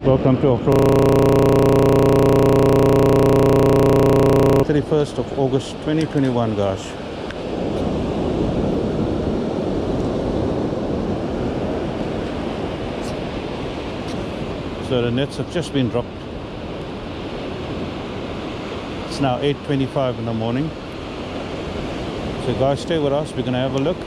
Welcome to Off-Road 31st of August 2021, guys. So the nets have just been dropped. It's now 8:25 in the morning. So guys, stay with us, we're gonna have a look.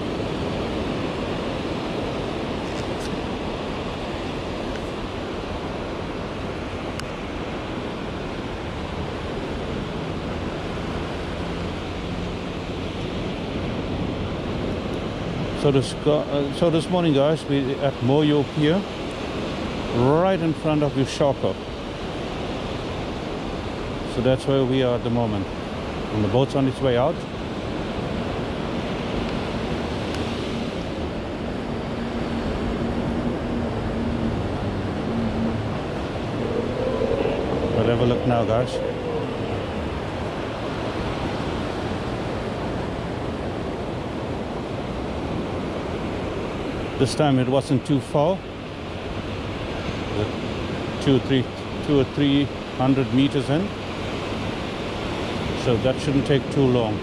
So this morning, guys, we at Moyo Pier, right in front of Ushoco. So that's where we are at the moment. And the boat's on its way out. We'll have a look now, guys. This time it wasn't too far, 200 or 300 meters in, so that shouldn't take too long.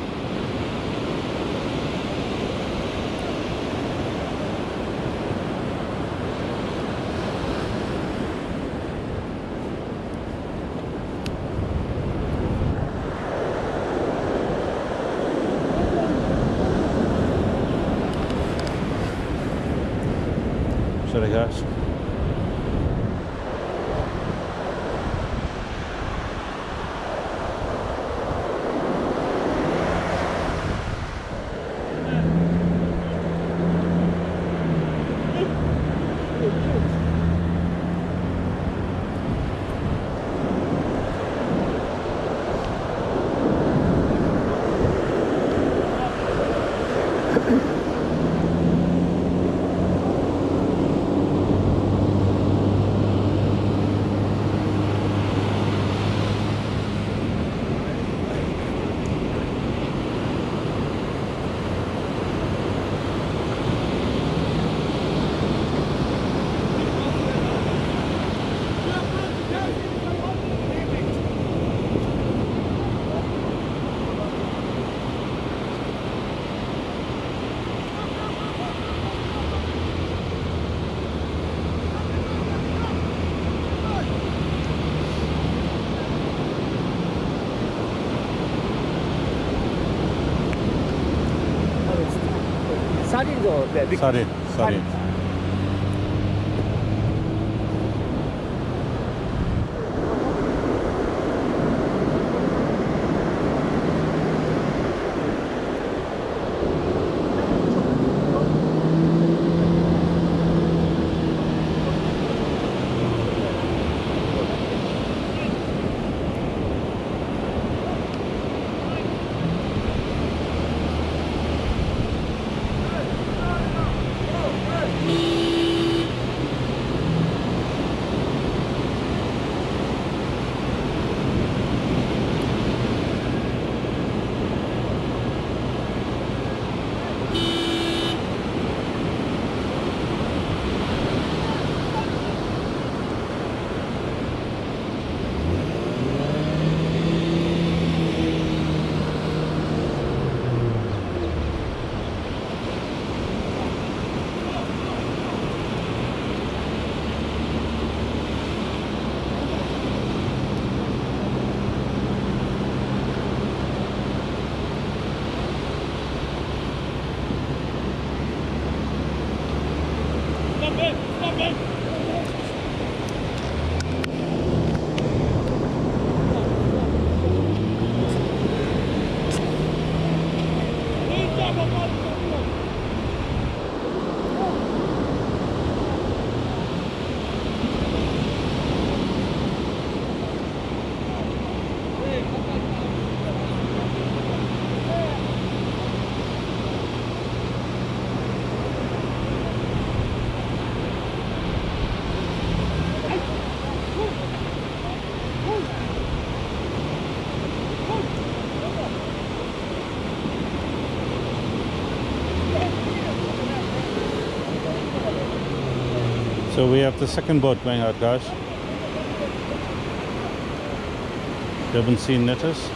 Sorry guys. Sarin. So we have the second boat going out, guys. Durban Sea Netters.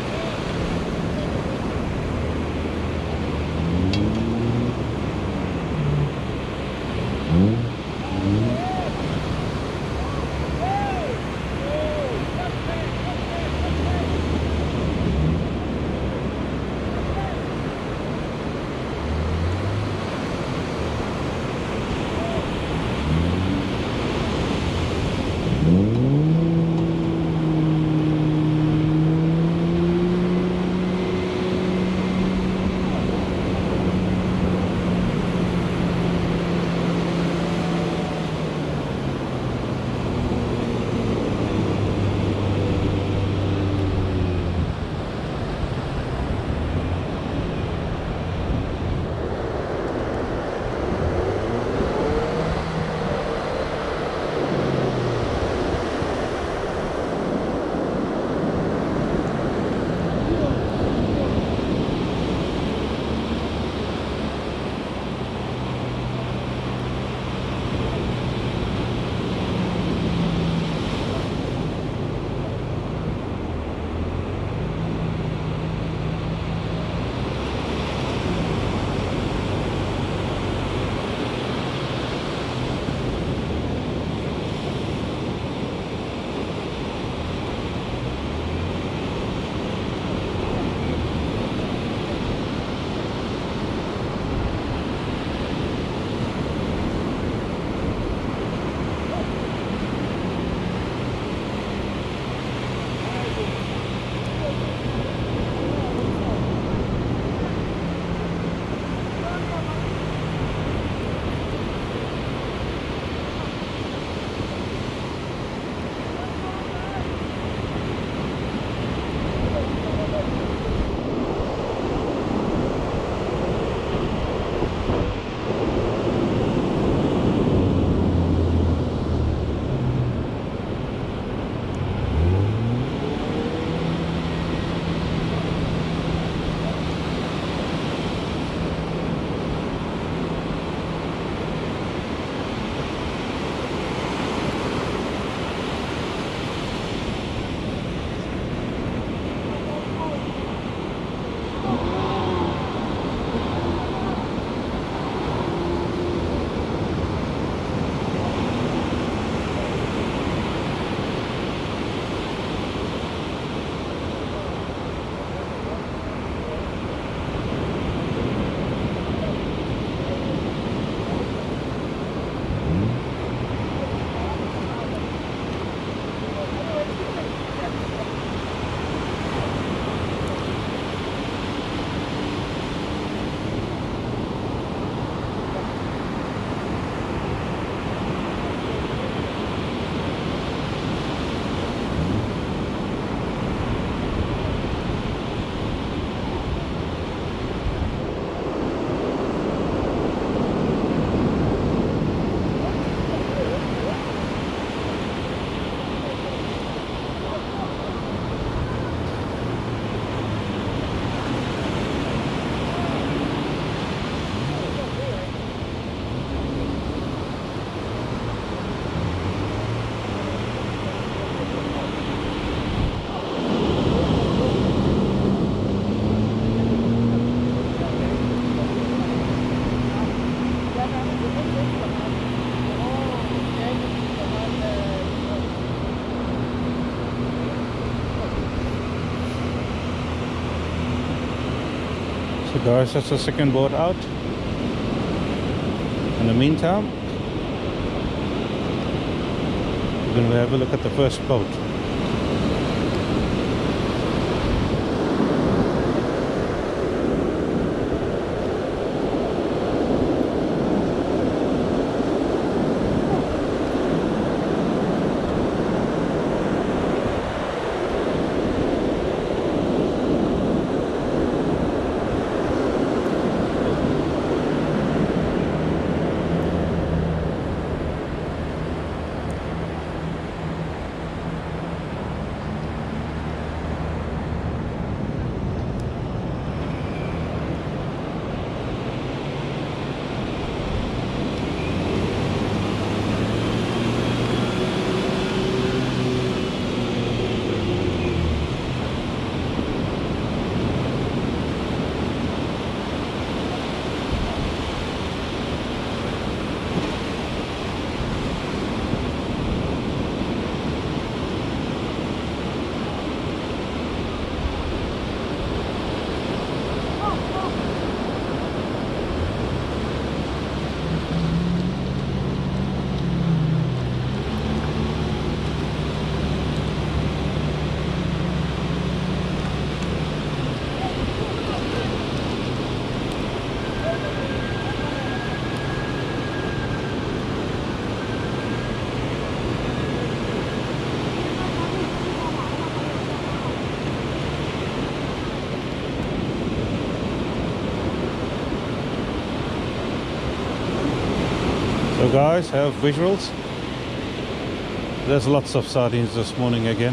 So guys, that's the second boat out. In the meantime, we're going to have a look at the first boat. guys have visuals. There's lots of sardines this morning again.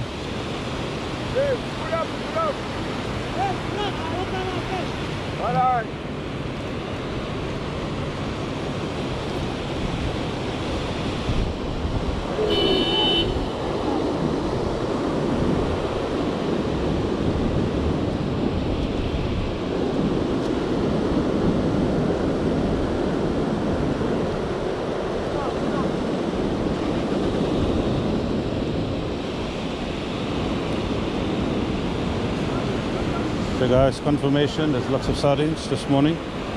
So guys, confirmation, there's lots of sardines this morning.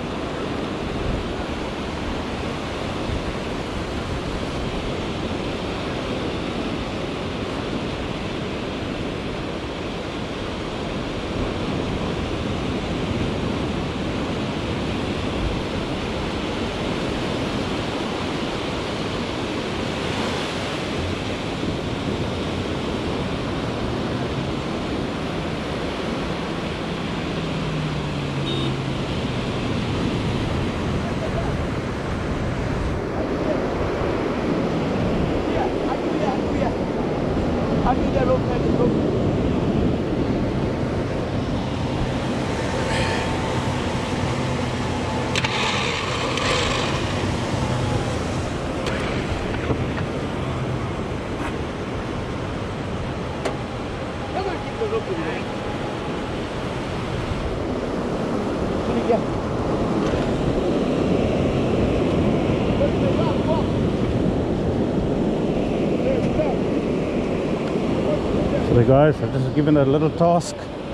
So guys, I've just given a little task.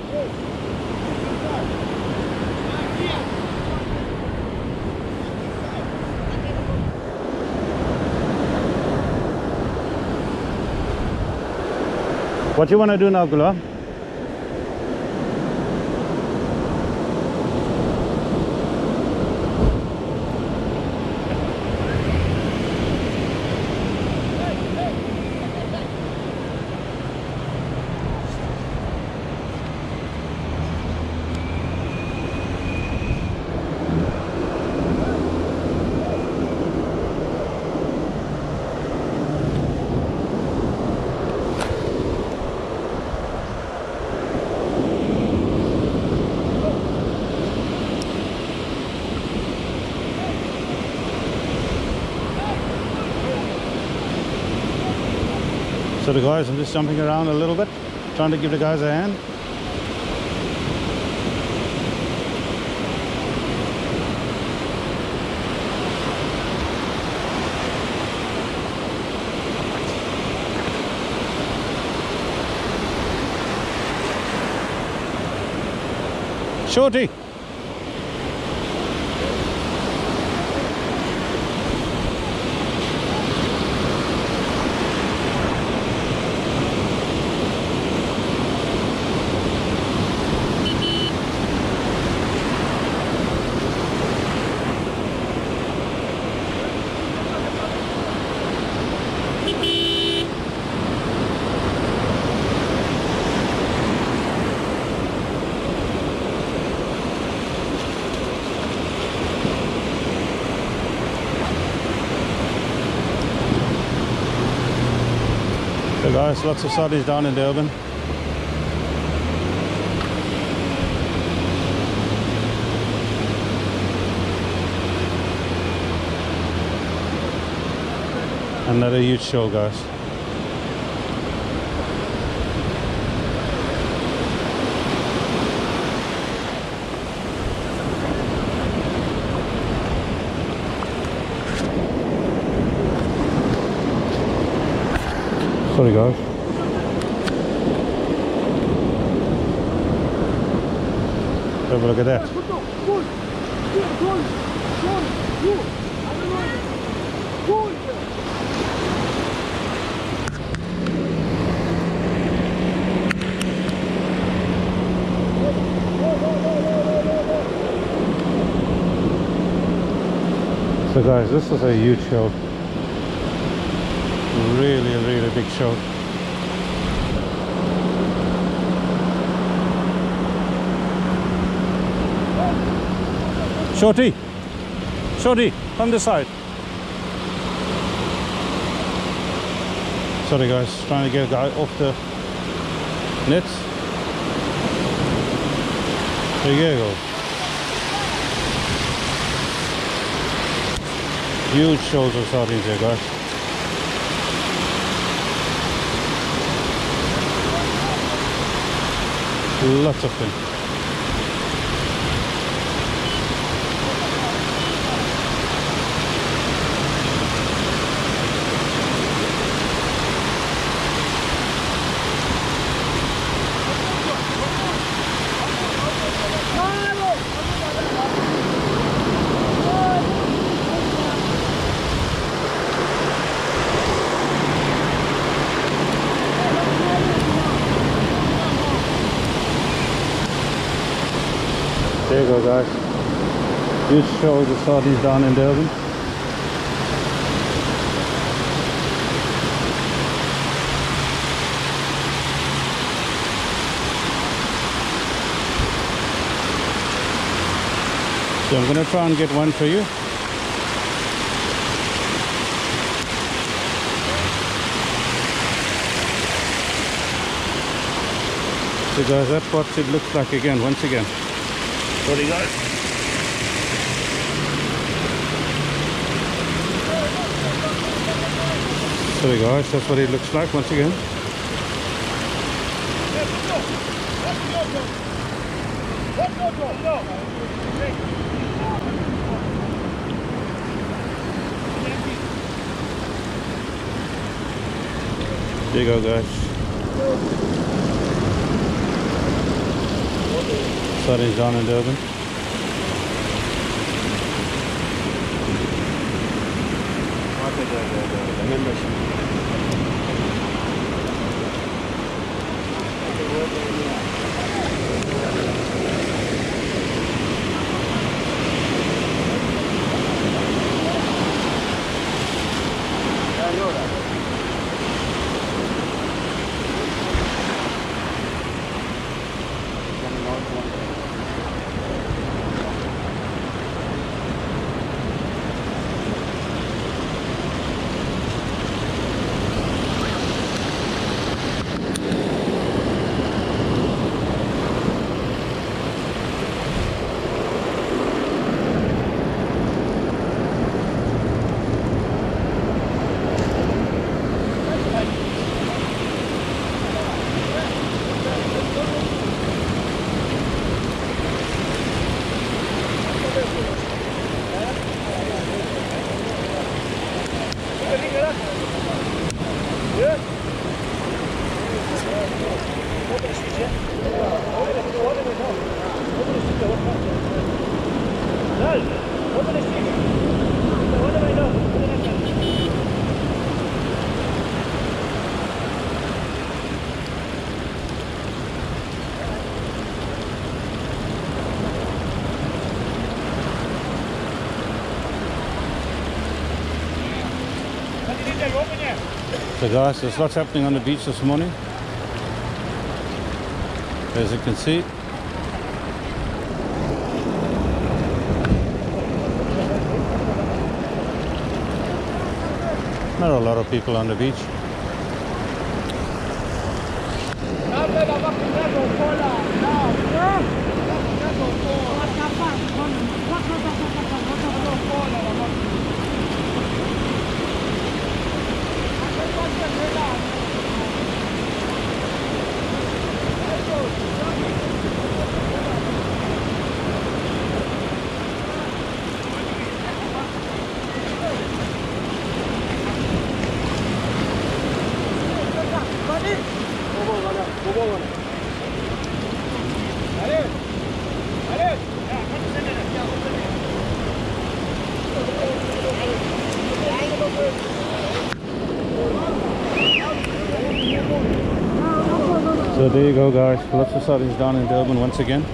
What you want to do now, Gula? So the guys, I'm just jumping around a little bit, trying to give the guys a hand. Shorty! So guys, lots of sardines down in Durban. Another huge show, guys. Sorry guys. Have a look at that. So guys, this is a huge show. Really big show. Shorty, on this side. Sorry guys, trying to get a guy off the nets. There you go. Huge shoals of sardines here guys. Lots of them. There you go guys, huge shoals of sardines down in Durban. So I'm going to try and get one for you. So guys, that's what it looks like again, once again. Sorry guys. Sorry guys, that's what it looks like once again. There you go guys. Sardines down in Durban. So guys, there's lots happening on the beach this morning, as you can see. Not a lot of people on the beach. So there you go guys, lots of sardines down in Durban once again.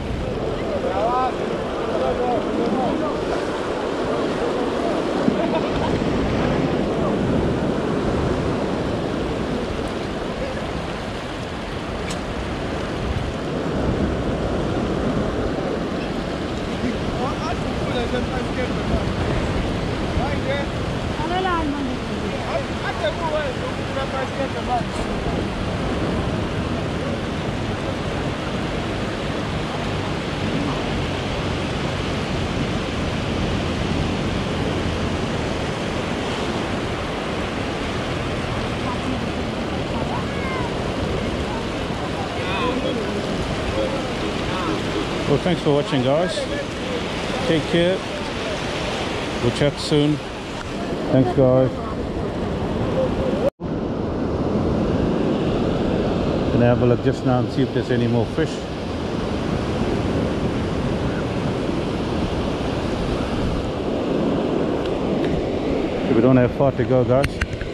Well, thanks for watching, guys. Take care. We'll chat soon. Thanks, guys. Gonna have a look just now and see if there's any more fish. We don't have far to go, guys.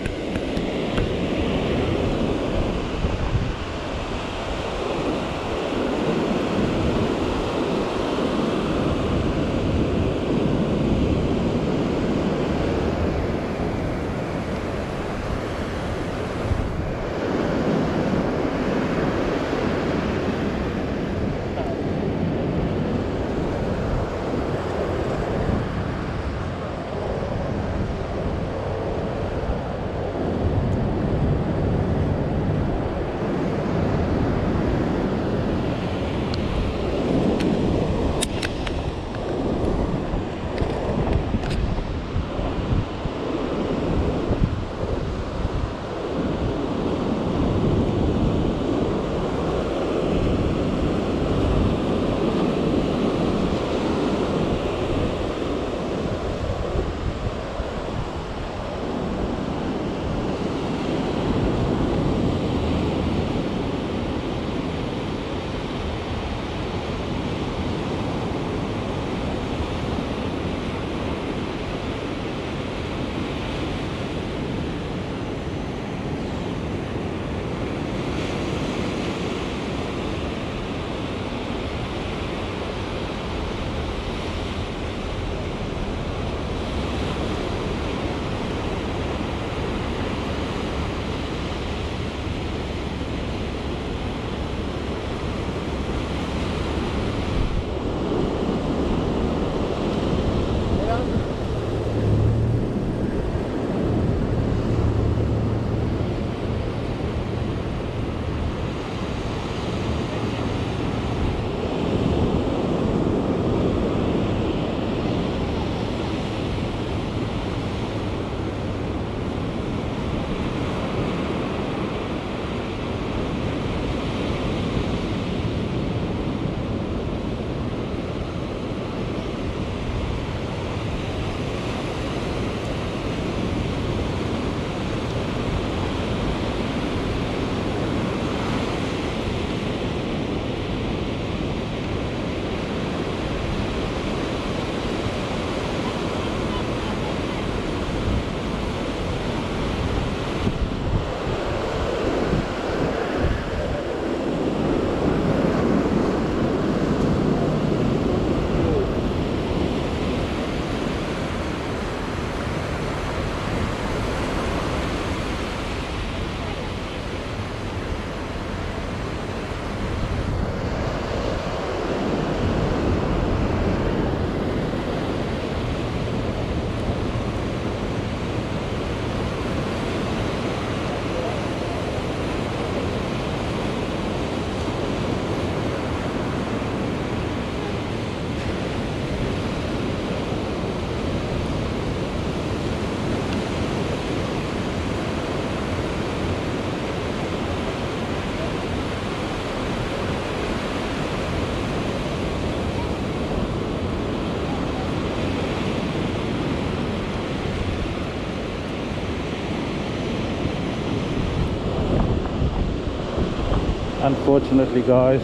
Unfortunately, guys,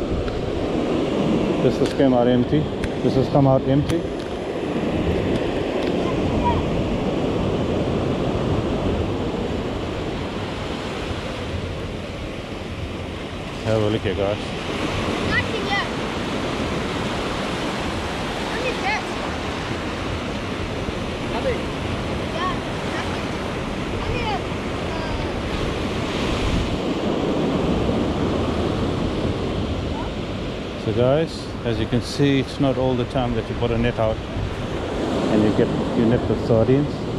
this has come out empty. This has come out empty. Have a look here, guys. Nothing yet. Only this. Nothing. Yeah, nothing. Only So guys, as you can see, it's not all the time that you put a net out and you get your net with sardines.